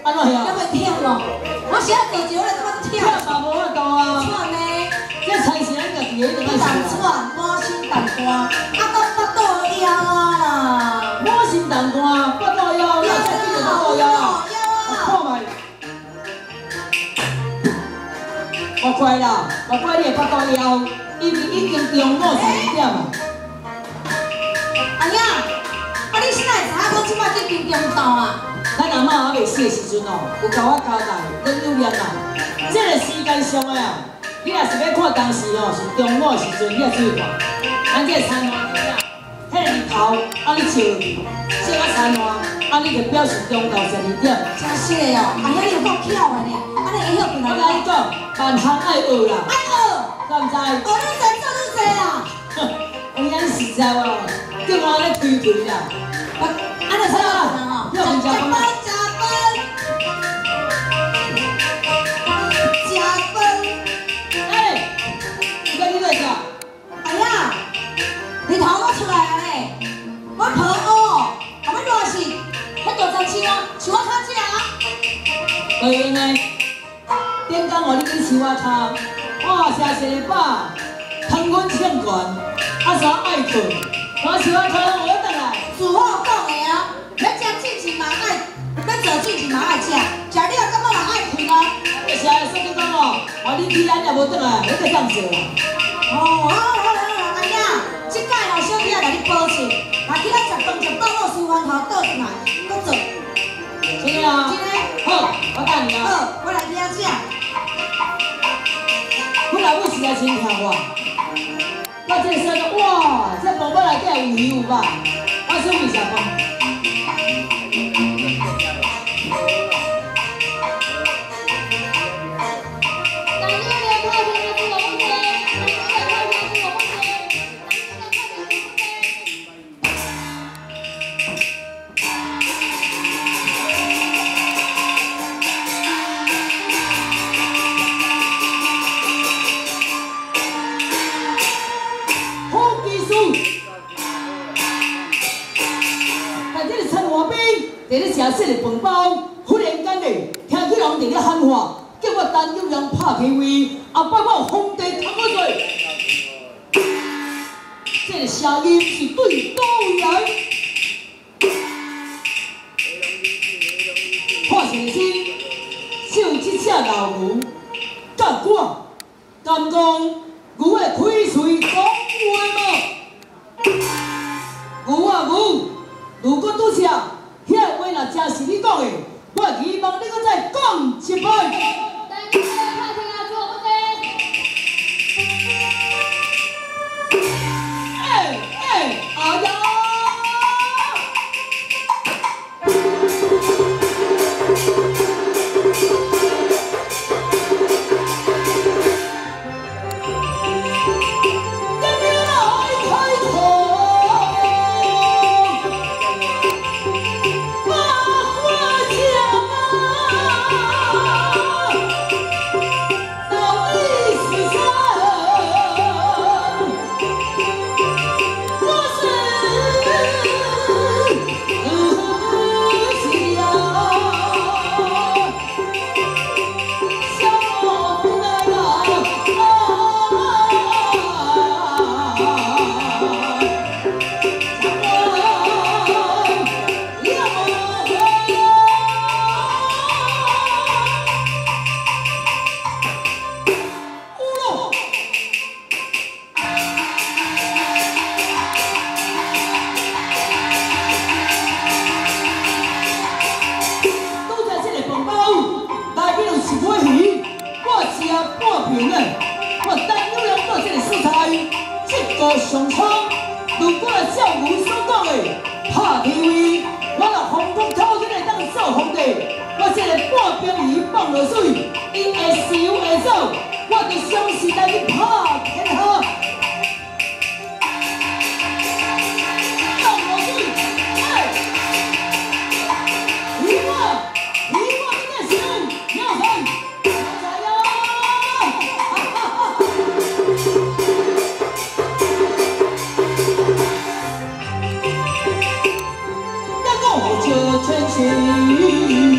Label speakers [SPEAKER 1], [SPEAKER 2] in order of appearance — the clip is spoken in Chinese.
[SPEAKER 1] 安怎样？
[SPEAKER 2] 要袂忝咯？我是要做一个怎么忝？
[SPEAKER 1] 忝嘛无法度啊！
[SPEAKER 2] 喘呢？
[SPEAKER 1] 这菜是咱家己的，就
[SPEAKER 2] 你难喘，满身重汗，啊，到腹肚枵啊啦！
[SPEAKER 1] 满身重汗，腹肚枵，那才叫腹肚枵啊！看卖，我怪啦，我怪你的腹肚枵，因为已经中午12点啊。
[SPEAKER 2] 阿爷，啊你现在知影我即摆去冰中斗啊？
[SPEAKER 1] 咱阿嬷还未死的时阵哦，有甲我交代，恁有念啦。这个时间上的啊，你若是要看当时哦，是中午的时阵，你也注意看。咱这个餐盘底啊，迄个日头啊，你照落去，照啊餐盘，啊你就表示中昼12点。
[SPEAKER 2] 真是的哦，阿爷你有够巧的呢，安尼会晓困
[SPEAKER 1] 我甲你讲，万行爱学啦，
[SPEAKER 2] 爱学，
[SPEAKER 1] 敢知？
[SPEAKER 2] 学愈侪做愈侪啦。
[SPEAKER 1] 有眼实在无？叫我咧推推啦。
[SPEAKER 2] 安尼才有可能吼。食饭，食饭，食饭。
[SPEAKER 1] 哎，你跟你在食？
[SPEAKER 2] 哎呀，日头都出来啊嘞！我抱哦，后尾热是，迄大餐翅啊，像我较食啊。
[SPEAKER 1] 会用的，点工互你去收我汤，哇，食一个饱，汤滚呛悬，啊啥爱困，我收我汤我倒来。
[SPEAKER 2] 自我讲的啊，要食进前嘛爱，要做进前嘛爱食，食了感觉嘛爱困啊。
[SPEAKER 1] 是啊，说你讲哦，话你起咱也无倒来，你搁这样做啦。
[SPEAKER 2] 哦，好，阿爷，即摆哦，小弟仔甲你保证，若起来食饭食饱了，收饭头倒进来，搁做。
[SPEAKER 1] 真的啊？
[SPEAKER 2] 真的。
[SPEAKER 1] 好，我等你啊。
[SPEAKER 2] 好，我来去遐食。
[SPEAKER 1] 本来我实在真听我，到这时候哇，这宝宝内底有鱼有吧？我想为啥讲？在咧食细个饭包，忽然间嘞，听见人伫咧喊话，叫我陈友阳拍起位，啊，把我皇帝扛我做。这个声音是对倒来，看先生，就这只老牛，甲我敢讲牛会开嘴讲话吗？牛啊牛，如果拄则。遐话若真是你讲的，我希望你搁再讲一摆。哎呀！我等有人做这个素材，这个上苍，如果照牛所讲的拍天威，我若皇宫头前会当做皇帝，我这个半冰鱼放落水，伊会游会走，我就相信来去拍天下。放落水，哎，你我这个是要分。全心。